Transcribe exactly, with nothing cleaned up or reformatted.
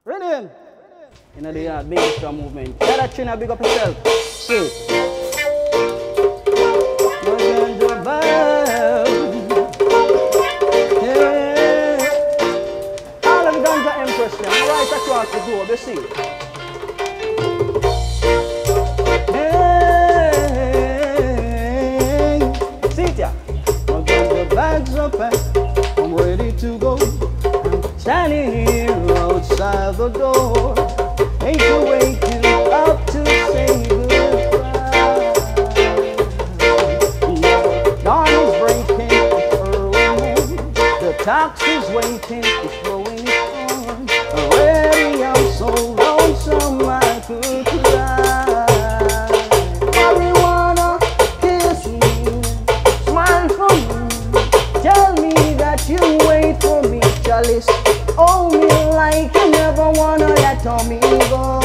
Ready? You know the uh, Binghistra movement. Get that tune, big up yourself. See. All of the ganja empress them, right across the globe, you see. Hey, see it ya? My ganja bags are packed, I'm ready to go. I'm standing here outside the door. Ain't you waking up to say goodbye? Dawn is breaking, it's early morning. The taxi's waiting, it's blowing its horn. Already I'm so lonesome I could cry. Marijuana, kiss me, smile for me. Tell me that you wait for me, Chalice. Hold me like you never wanna let me go.